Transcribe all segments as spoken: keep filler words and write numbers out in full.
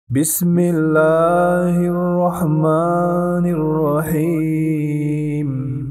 بسم الله الرحمن الرحيم.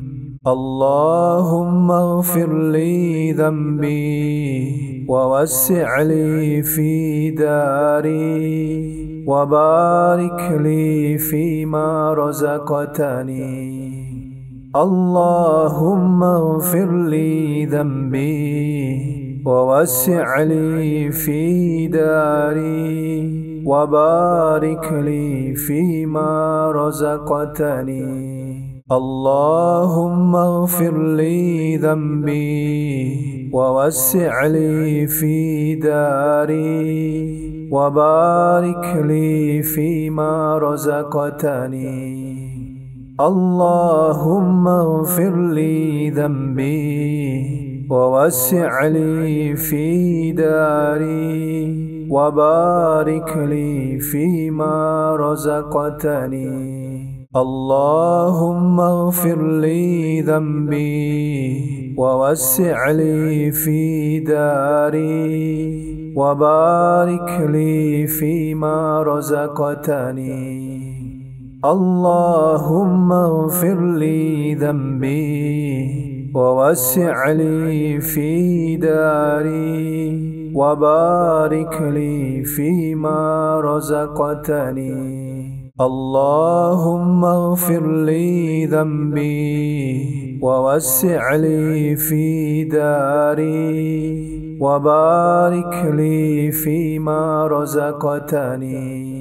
اللهم اغفر لي ذنبي ووسع لي في داري وبارك لي فيما رزقتني. اللهم اغفر لي ذنبي ووسع لي في داري وبارك لي فيما رزقتني. اللهم اغفر لي ذنبي ووسع لي في داري وبارك لي فيما رزقتني. اللهم اغفر لي ذنبي ووسع لي في داري وبارك لي فيما رزقتني. اللهم اغفر لي ذنبي ووسع لي في داري وبارك لي فيما رزقتني. اللهم اغفر لي ذنبي ووسع لي في داري وبارك لي فيما رزقتني. اللهم اغفر لي ذنبي ووسع لي في داري وبارك لي فيما رزقتني.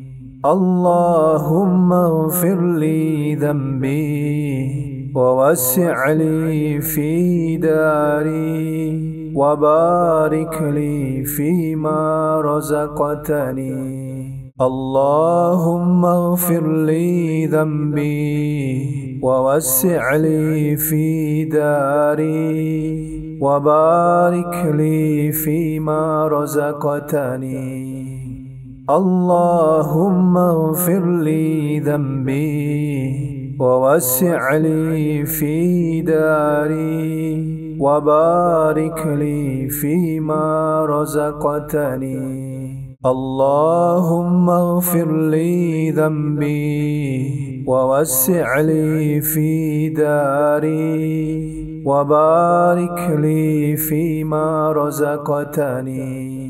اللهم اغفر لي ذنبي ووسع لي في داري وبارك لي فيما رزقتني. اللهم اغفر لي ذنبي ووسع لي في داري وبارك لي فيما رزقتني. اللهم اغفر لي ذنبي ووسع لي في داري وبارك لي فيما رزقتني. اللهم اغفر لي ذنبي ووسع لي في داري وبارك لي فيما رزقتني.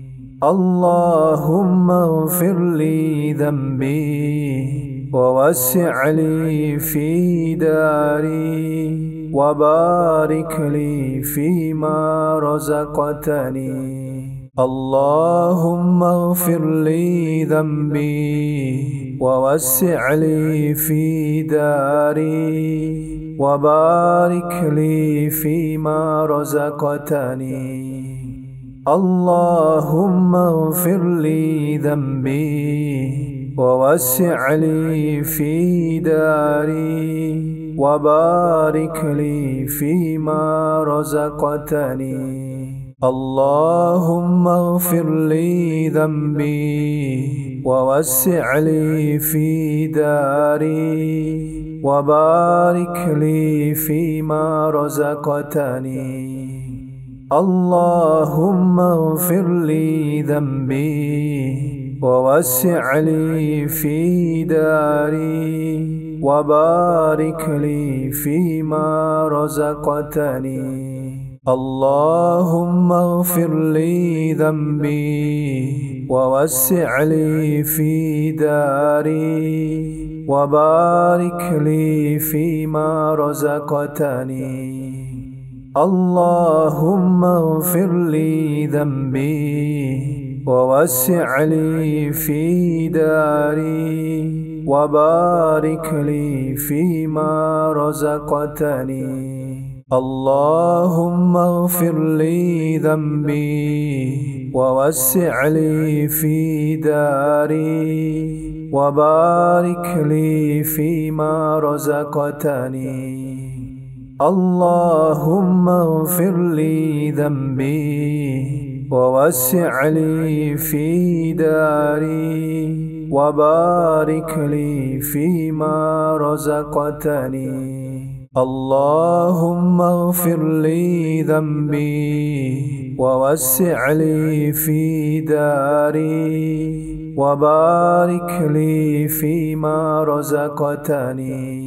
اللهم اغفر لي ذنبي ووسع لي في داري وبارك لي فيما رزقتني. اللهم اغفر لي ذنبي ووسع لي في داري وبارك لي فيما رزقتني. اللهم اغفر لي ذنبي ووسع لي في داري وبارك لي فيما رزقتني. اللهم اغفر لي ذنبي ووسع لي في داري وبارك لي فيما رزقتني. اللهم اغفر لي ذنبي ووسع لي في داري وبارك لي فيما رزقتني. اللهم اغفر لي ذنبي ووسع لي في داري وبارك لي فيما رزقتني. اللهم اغفر لي ذنبي ووسع لي في داري وبارك لي فيما رزقتني. اللهم اغفر لي ذنبي ووسع لي في داري وبارك لي فيما رزقتني. اللهم اغفر لي ذنبي ووسع لي في داري وبارك لي فيما رزقتني. اللهم اغفر لي ذنبي ووسع لي في داري وبارك لي فيما رزقتني.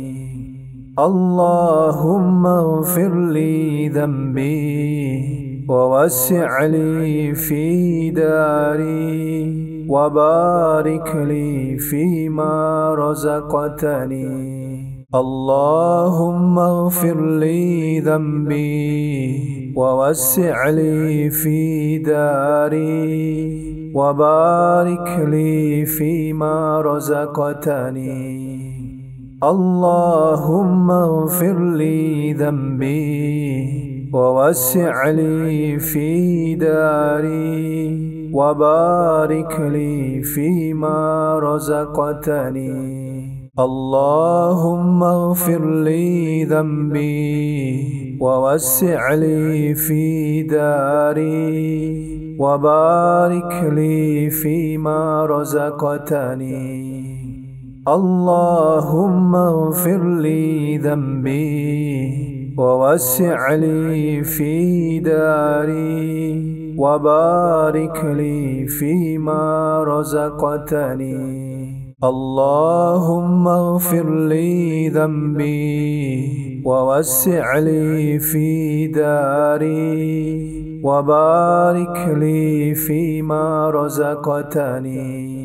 اللهم اغفر لي ذنبي ووسع لي في داري وبارك لي فيما رزقتني. اللهم اغفر لي ذنبي ووسع لي في داري وبارك لي فيما رزقتني. اللهم اغفر لي ذنبي ووسع لي في داري وبارك لي فيما رزقتني. اللهم اغفر لي ذنبي ووسع لي في داري وبارك لي فيما رزقتني. اللهم اغفر لي ذنبي ووسع لي في داري وبارك لي فيما رزقتني. اللهم اغفر لي ذنبي ووسع لي في داري وبارك لي فيما رزقتني.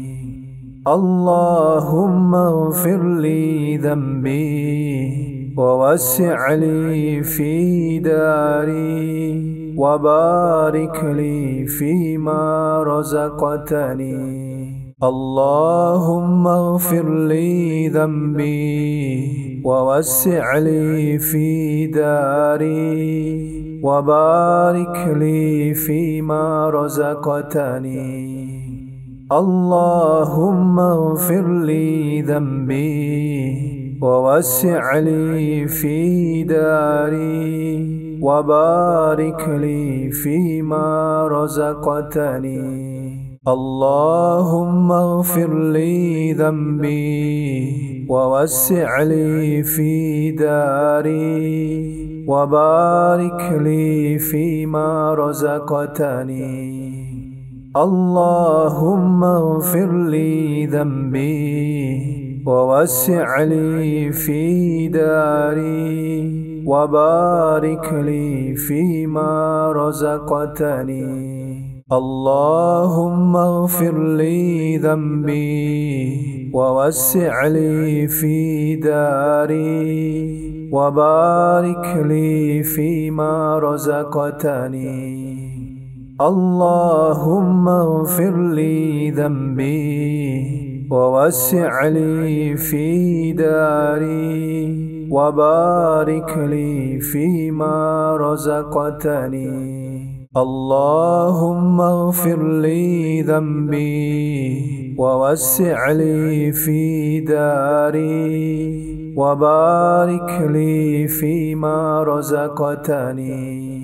اللهم اغفر لي ذنبي ووسع لي في داري وبارك لي فيما رزقتني. اللهم اغفر لي ذنبي ووسع لي في داري وبارك لي فيما رزقتني. اللهم اغفر لي ذنبي ووسع لي في داري وبارك لي فيما رزقتني. اللهم اغفر لي ذنبي ووسع لي في داري وبارك لي فيما رزقتني. اللهم اغفر لي ذنبي ووسع لي في داري وبارك لي فيما رزقتني. اللهم اغفر لي ذنبي ووسع لي في داري وبارك لي فيما رزقتني. اللهم اغفر لي ذنبي ووسع لي في داري وبارك لي فيما رزقتني. اللهم اغفر لي ذنبي ووسع لي في داري وبارك لي فيما رزقتني.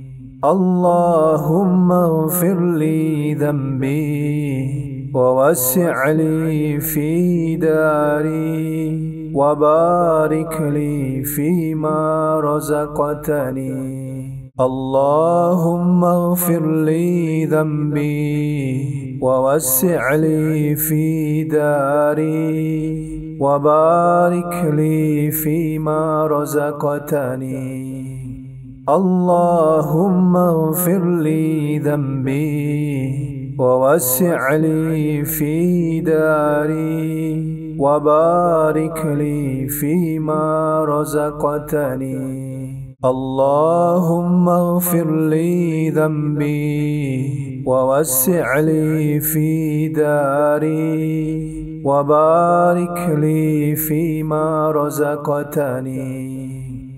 اللهم اغفر لي ذنبي ووسع لي في داري وبارك لي فيما رزقتني. اللهم اغفر لي ذنبي ووسع لي في داري وبارك لي فيما رزقتني. اللهم اغفر لي ذنبي ووسع لي في داري وبارك لي فيما رزقتني. اللهم اغفر لي ذنبي ووسع لي في داري وبارك لي فيما رزقتني.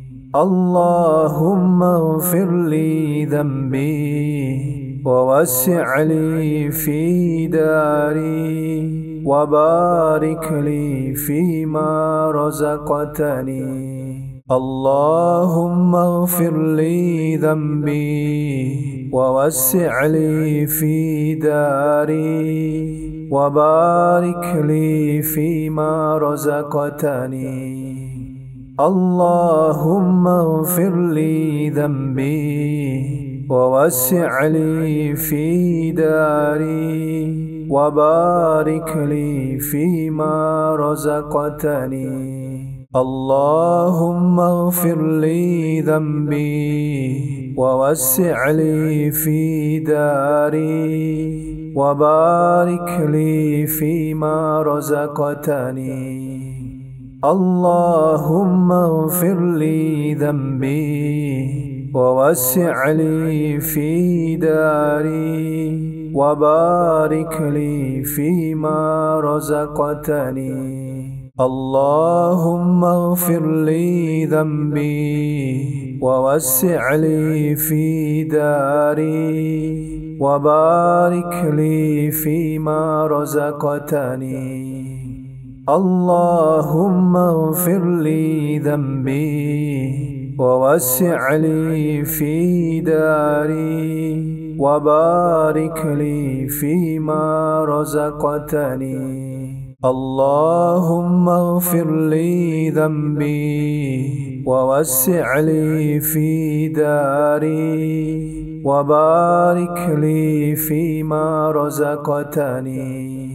اللهم اغفر لي ذنبي ووسع لي في داري وبارك لي فيما رزقتني. اللهم اغفر لي ذنبي ووسع لي في داري وبارك لي فيما رزقتني. اللهم اغفر لي ذنبي ووسع لي في داري وبارك لي فيما رزقتني. اللهم اغفر لي ذنبي ووسع لي في داري وبارك لي فيما رزقتني. اللهم اغفر لي ذنبي ووسع لي في داري وبارك لي فيما رزقتني. اللهم اغفر لي ذنبي ووسع لي في داري وبارك لي فيما رزقتني. اللهم اغفر لي ذنبي ووسع لي في داري وبارك لي فيما رزقتني. اللهم اغفر لي ذنبي ووسع لي في داري وبارك لي فيما رزقتني.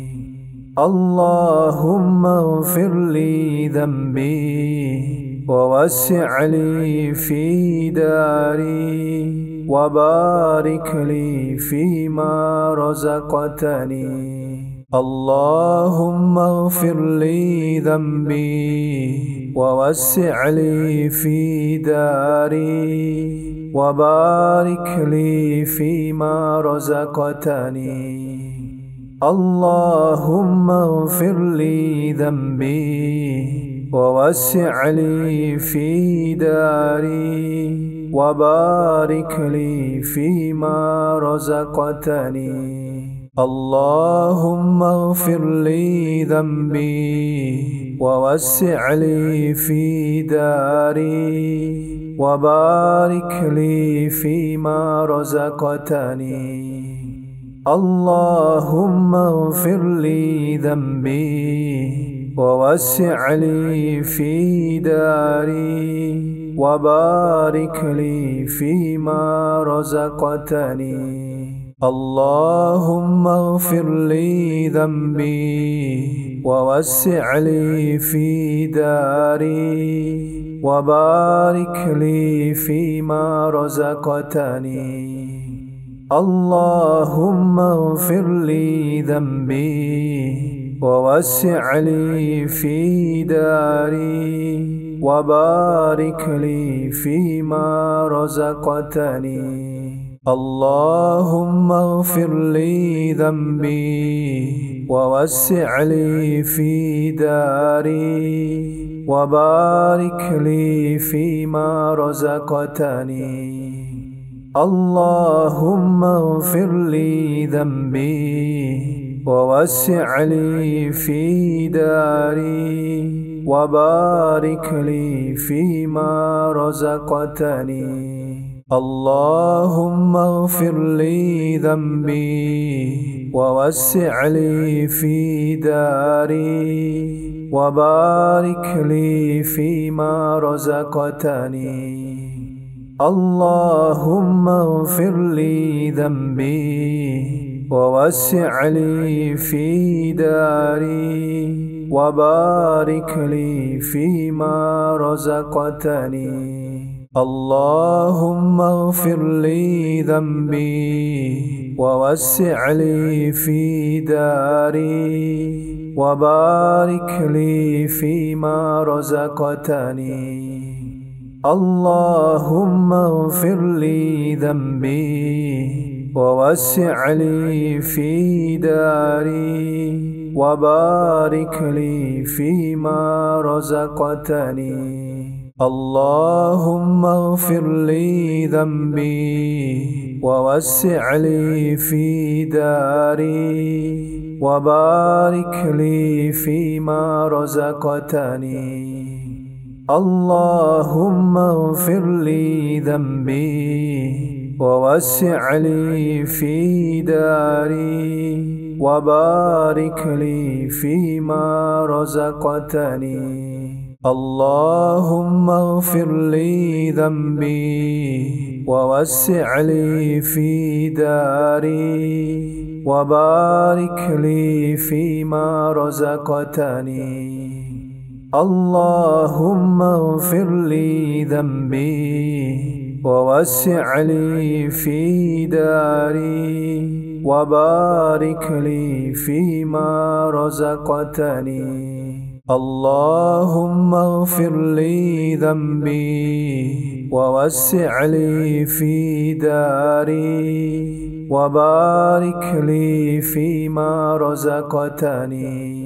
اللهم اغفر لي ذنبي ووسع لي في داري وبارك لي فيما رزقتني. اللهم اغفر لي ذنبي ووسع لي في داري وبارك لي فيما رزقتني. اللهم اغفر لي ذنبي ووسع لي في داري وبارك لي فيما رزقتني. اللهم اغفر لي ذنبي ووسع لي في داري وبارك لي فيما رزقتني. اللهم اغفر لي ذنبي ووسع لي في داري وبارك لي فيما رزقتني. اللهم اغفر لي ذنبي ووسع لي في داري وبارك لي فيما رزقتني. اللهم اغفر لي ذنبي ووسع لي في داري وبارك لي فيما رزقتني. اللهم اغفر لي ذنبي ووسع لي في داري وبارك لي فيما رزقتني. اللهم اغفر لي ذنبي ووسع لي في داري وبارك لي فيما رزقتني. اللهم اغفر لي ذنبي ووسع لي في داري وبارك لي فيما رزقتني. اللهم اغفر لي ذنبي ووسع لي في داري وبارك لي فيما رزقتني. اللهم اغفر لي ذنبي ووسع لي في داري وبارك لي فيما رزقتني. اللهم اغفر لي ذنبي ووسع لي في داري وبارك لي فيما رزقتني. اللهم اغفر لي ذنبي ووسع لي في داري وبارك لي فيما رزقتني. اللهم اغفر لي ذنبي ووسع لي في داري وبارك لي فيما رزقتني. اللهم اغفر لي ذنبي ووسع لي في داري وبارك لي فيما رزقتني. اللهم اغفر لي ذنبي ووسع لي في داري وبارك لي فيما رزقتني. اللهم اغفر لي ذنبي ووسع لي في داري وبارك لي فيما رزقتني.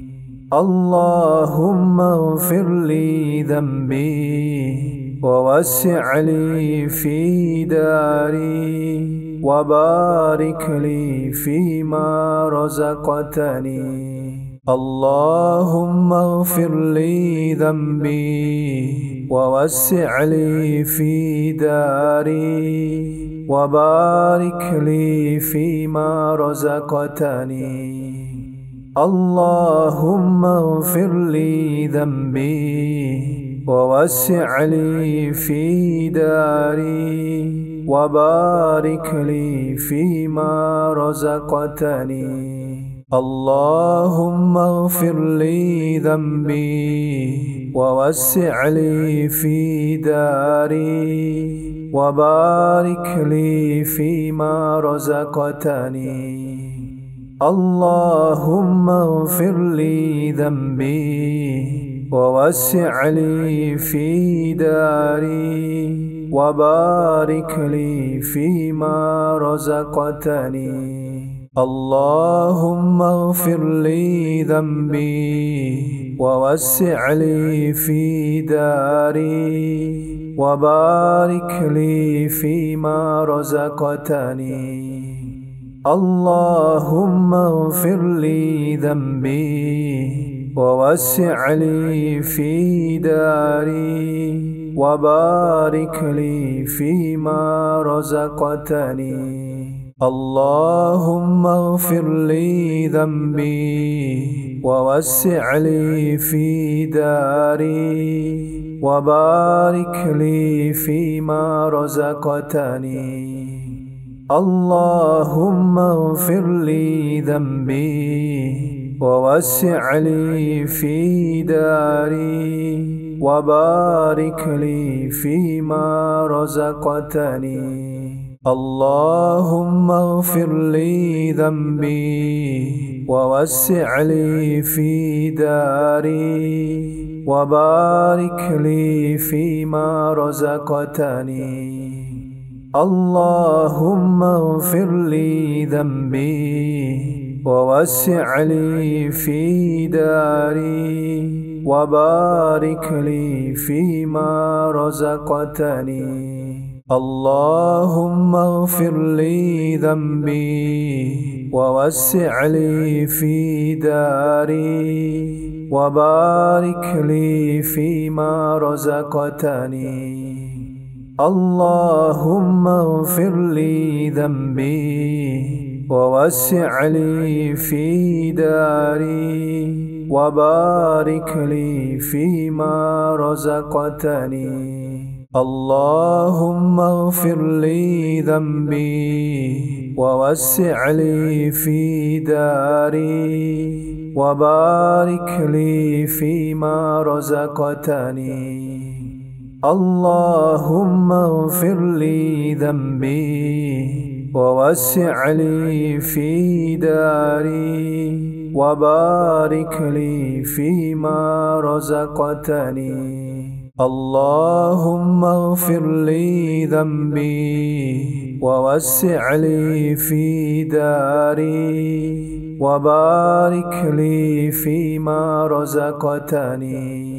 اللهم اغفر لي ذنبي ووسع لي في داري وبارك لي فيما رزقتني. اللهم اغفر لي ذنبي ووسع لي في داري وبارك لي فيما رزقتني. اللهم اغفر لي ذنبي ووسع لي في داري وبارك لي فيما رزقتني. اللهم اغفر لي ذنبي ووسع لي في داري وبارك لي فيما رزقتني. اللهم اغفر لي ذنبي ووسع لي في داري وبارك لي فيما رزقتني. اللهم اغفر لي ذنبي ووسع لي في داري وبارك لي فيما رزقتني. اللهم اغفر لي ذنبي ووسع لي في داري وبارك لي فيما رزقتني. اللهم اغفر لي ذنبي ووسع لي في داري وبارك لي فيما رزقتني. اللهم اغفر لي ذنبي ووسع لي في داري وبارك لي فيما رزقتني. اللهم اغفر لي ذنبي ووسع لي في داري وبارك لي فيما رزقتني. اللهم اغفر لي ذنبي ووسع لي في داري وبارك لي فيما رزقتني. اللهم اغفر لي ذنبي ووسع لي في داري وبارك لي فيما رزقتني. اللهم اغفر لي ذنبي ووسع لي في داري وبارك لي فيما رزقتني. اللهم اغفر لي ذنبي ووسع لي في داري وبارك لي فيما رزقتني. اللهم اغفر لي ذنبي ووسع لي في داري وبارك لي فيما رزقتني. اللهم اغفر لي ذنبي ووسع لي في داري وبارك لي فيما رزقتني.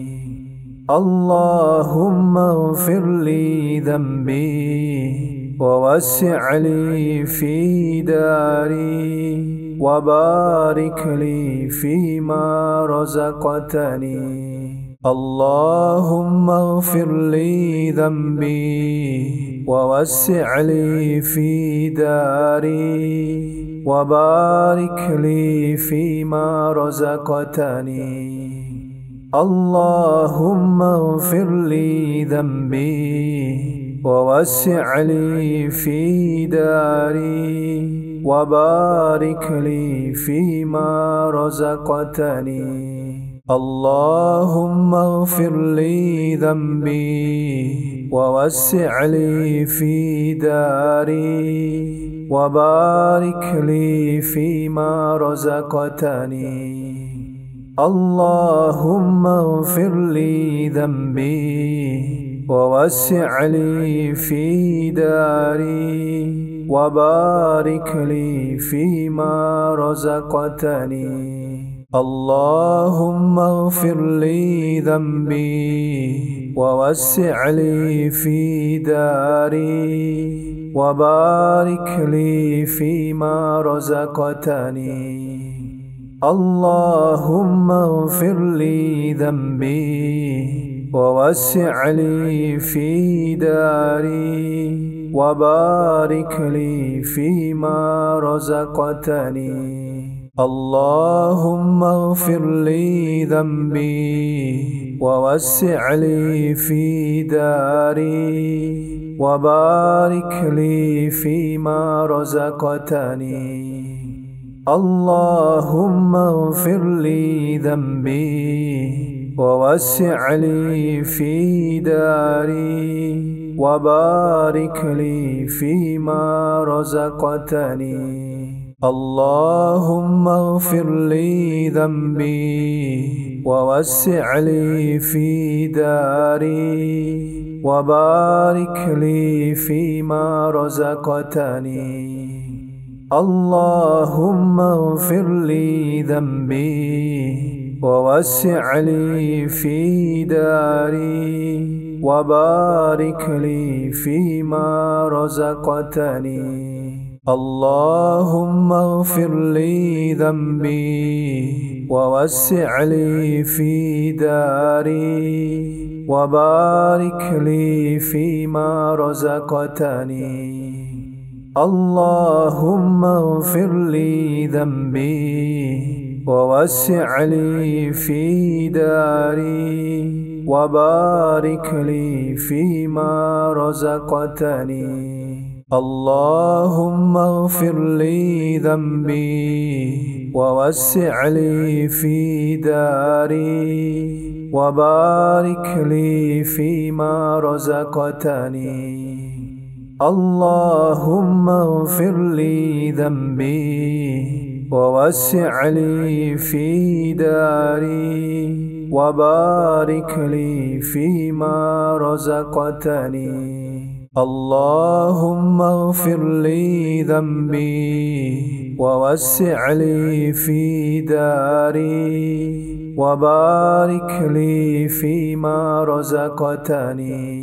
اللهم اغفر لي ذنبي ووسع لي في داري وبارك لي فيما رزقتني. اللهم اغفر لي ذنبي ووسع لي في داري وبارك لي فيما رزقتني. اللهم اغفر لي ذنبي ووسع لي في داري وبارك لي فيما رزقتني. اللهم اغفر لي ذنبي ووسع لي في داري وبارك لي فيما رزقتني. اللهم اغفر لي ذنبي ووسع لي في داري وبارك لي فيما رزقتني. اللهم اغفر لي ذنبي ووسع لي في داري وبارك لي فيما رزقتني. اللهم اغفر لي ذنبي ووسع لي في داري وبارك لي فيما رزقتني. اللهم اغفر لي ذنبي ووسع لي في داري وبارك لي فيما رزقتني. اللهم اغفر لي ذنبي ووسع لي في داري وبارك لي فيما رزقتني. اللهم اغفر لي ذنبي ووسع لي في داري وبارك لي فيما رزقتني. اللهم اغفر لي ذنبي ووسع لي في داري وبارك لي فيما رزقتني. اللهم اغفر لي ذنبي ووسع لي في داري وبارك لي فيما رزقتني. اللهم اغفر لي ذنبي ووسع لي في داري وبارك لي فيما رزقتني. اللهم اغفر لي ذنبي ووسع لي في داري وبارك لي فيما رزقتني. اللهم اغفر لي ذنبي ووسع لي في داري وبارك لي فيما رزقتني. اللهم اغفر لي ذنبي ووسع لي في داري وبارك لي فيما رزقتني.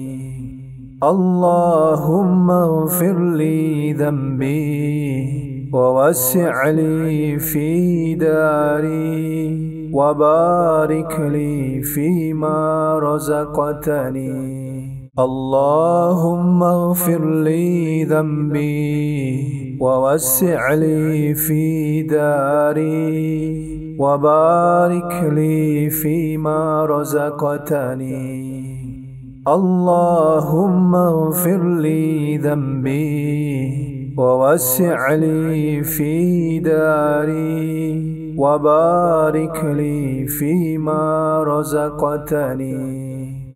اللهم اغفر لي ذنبي ووسع لي في داري وبارك لي فيما رزقتني. اللهم اغفر لي ذنبي ووسع لي في داري وبارك لي فيما رزقتني. اللهم اغفر لي ذنبي ووسع لي في داري وبارك لي فيما رزقتني.